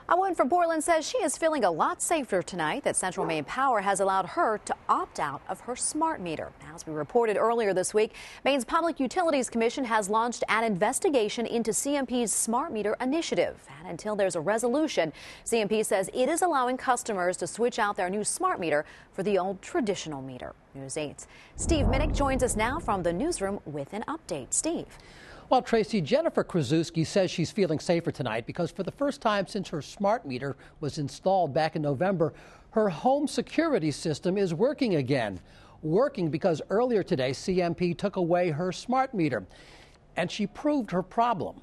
A woman from Portland says she is feeling a lot safer tonight that Central Maine Power has allowed her to opt out of her smart meter. As we reported earlier this week, Maine's Public Utilities Commission has launched an investigation into CMP's smart meter initiative. And until there's a resolution, CMP says it is allowing customers to switch out their new smart meter for the old traditional meter. News 8's Steve Minich joins us now from the newsroom with an update. Steve. Well, Tracy, Jennifer Krasuski says she's feeling safer tonight because for the first time since her smart meter was installed back in November, her home security system is working again. Working because earlier today, CMP took away her smart meter, and she proved her problem.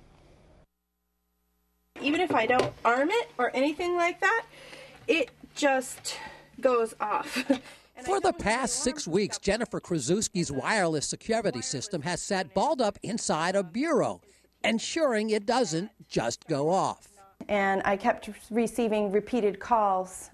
Even if I don't arm it or anything like that, it just goes off. For the past 6 weeks, Jennifer Krasuski's wireless security system has sat balled up inside a bureau, ensuring it doesn't just go off. And I kept receiving repeated calls,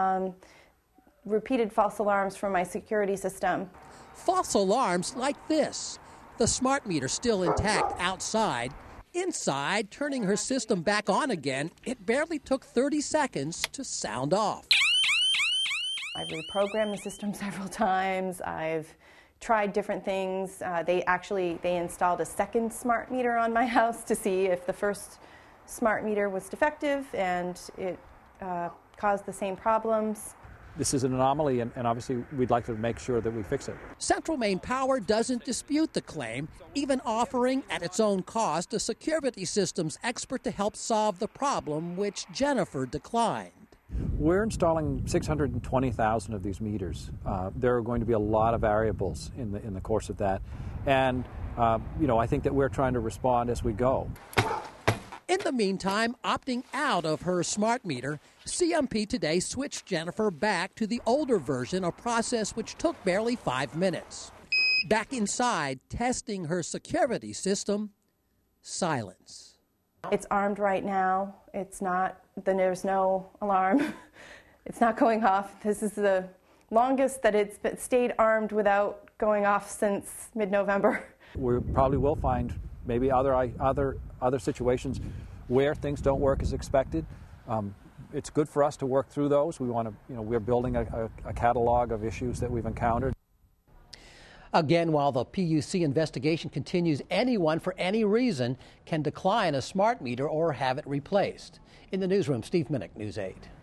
repeated false alarms from my security system. False alarms like this. The smart meter still intact outside. Inside, turning her system back on again, it barely took 30 seconds to sound off. I've reprogrammed the system several times. I've tried different things. They installed a second smart meter on my house to see if the first smart meter was defective, and it caused the same problems. This is an anomaly, and obviously we'd like to make sure that we fix it. Central Maine Power doesn't dispute the claim, even offering at its own cost a security systems expert to help solve the problem, which Jennifer declined. We're installing 620,000 of these meters. There are going to be a lot of variables in the course of that, and I think that we're trying to respond as we go. In the meantime, opting out of her smart meter, CMP today switched Jennifer back to the older version, a process which took barely 5 minutes. Back inside, testing her security system, silence. It's armed right now. There's no alarm. It's not going off. This is the longest that it's stayed armed without going off since mid-November. We probably will find maybe other situations where things don't work as expected. It's good for us to work through those. We're building a catalog of issues that we've encountered. Again, while the PUC investigation continues, anyone for any reason can decline a smart meter or have it replaced. In the newsroom, Steve Minich, News 8.